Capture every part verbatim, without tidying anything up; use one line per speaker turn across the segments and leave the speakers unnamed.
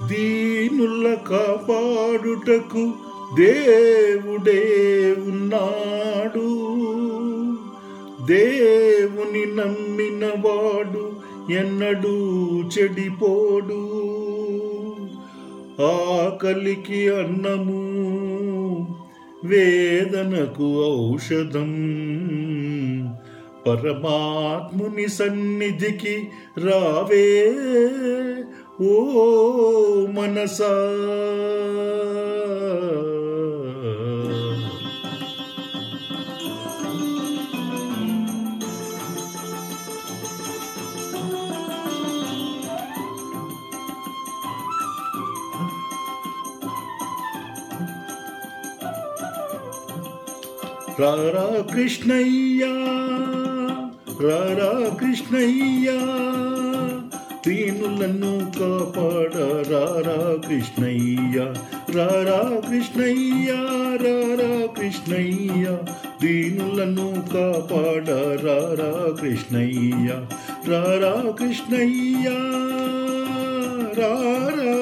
దీనుల కాపాడుటకు దేవుడే ఉన్నాడు. దేవుని నమ్మినవాడు ఎన్నడూ చెడిపోడు. ఆకలికి అన్నము, వేదనకు ఔషధం. పరమాత్ముని సన్నిధికి రావే ఓ మనసా. రారా కృష్ణయ్యా, రారా కృష్ణయ్యా, దీనులను కాపాడ రారా కృష్ణయ్యా. రారా కృష్ణయ్యా, రారా కృష్ణయ్యా, దీనులను కాపాడ రారా కృష్ణయ్యా. రారా కృష్ణయ్యా, రారా.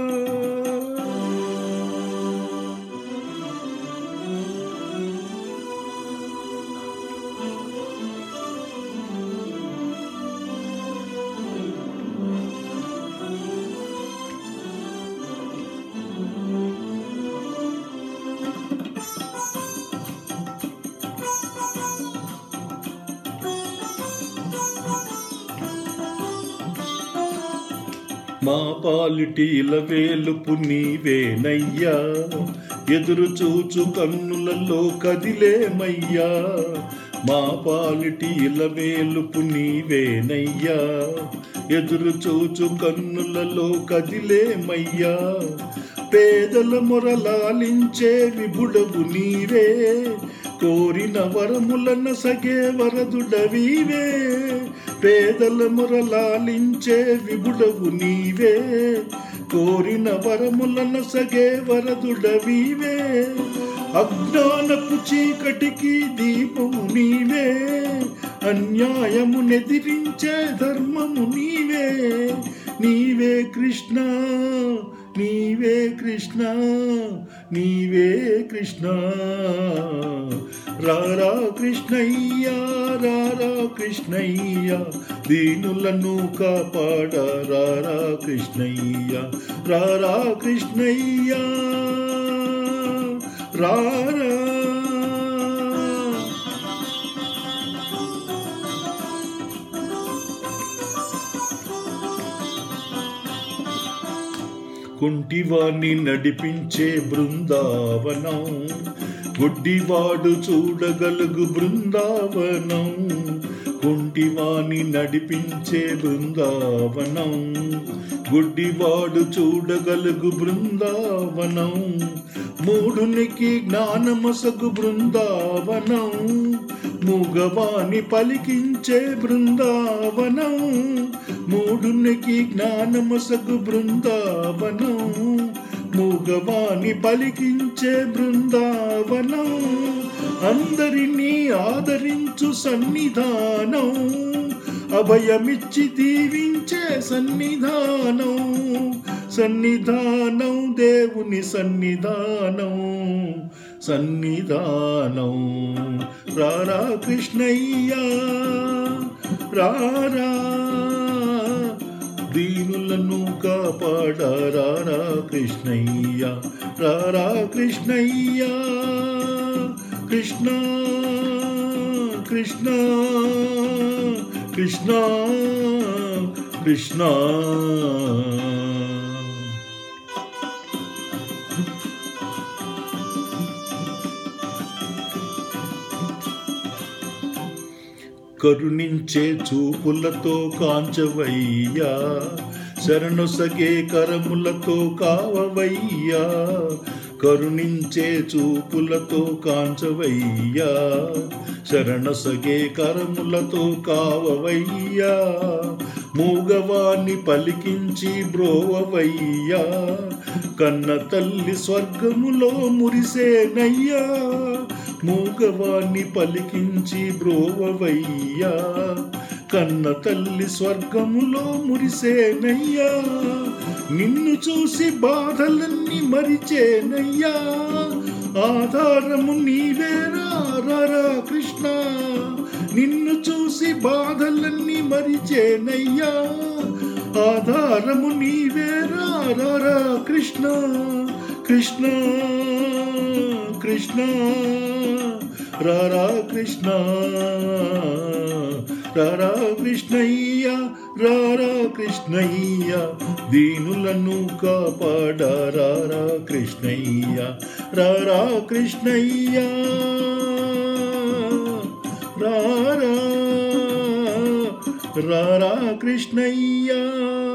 మా పాలిటీల వేలుపు నీవేనయ్యా, ఎదురు చూచు కన్నులలో కదిలేమయ్యా. మా పాలిటీల వేలుపు నీవేనయ్యా, ఎదురు చూచు కన్నులలో కదిలేమయ్యా. పేదల మొరలాలించే విభుడవు నీవే, కోరిన వరములన సగే వరదుడవీవే. పేదల మొరలాలించే విభుడవు నీవే, కోరిన వరములన సగే వరదుడవీవే. అజ్ఞానపు చీకటికి దీపము నీవే, అన్యాయము నెదిరించే ధర్మము నీవే. నీవే కృష్ణ, నీవే కృష్ణ, నీవే కృష్ణ. రారా కృష్ణయ్యా, రారా కృష్ణయ్యా, దీనులను కాపాడ రారా కృష్ణయ్యా. రారా కృష్ణయ్యా, రారా. కుంటివాణ్ణి నడిపించే బృందావనం, గుడ్డివాడు చూడగలుగు బృందావనం. కుంటివాణ్ణి నడిపించే బృందావనం, గుడ్డివాడు చూడగలుగు బృందావనం. మూఢునికి జ్ఞానమసగు బృందావనం, మూగవాణి పలికించే బృందావనం. మూఢునికి జ్ఞానమసగు బృందావనం, మూగవాణి పలికించే బృందావనం. అందరినీ ఆదరించు సన్నిధానం, అభయమిచ్చి దీవించే సన్నిధానం. సన్నిధానం దేవుని సన్నిధానం, సన్నిధానం. రారా కృష్ణయ్యా, రారా, దీనులను కాపాడ రారా కృష్ణయ్యా. రారా కృష్ణయ్యా, కృష్ణ కృష్ణ కృష్ణ కృష్ణ. కరుణించే చూపులతో కాంచవయ్యా, శరణొసగే కరములతో కావవయ్యా. కరుణించే చూపులతో కాంచవయ్యా, శరణొసగే కరములతో కావవయ్యా. మూగవాణ్ణి పలికించి బ్రోవవయ్యా, కన్న తల్లి స్వర్గములో మురిసేనయ్యా. మూగవాణ్ణి పలికించి బ్రోవవయ్యా, కన్న తల్లి స్వర్గములో మురిసేనయ్యా. నిన్ను చూసి బాధలన్నీ మరిచేనయ్యా, ఆధారము నీవేరా రారా కృష్ణ. నిన్ను చూసి బాధలన్నీ మరిచేనయ్యా, ఆధారము నీవేరా రారా కృష్ణ. కృష్ణ కృష్ణ రారా కృష్ణ, రారా కృష్ణయ్య, రారా కృష్ణయ్య, దీనులను కాపాడా రారా కృష్ణయ్య, రారా కృష్ణయ్య, రారా రారా కృష్ణయ్య.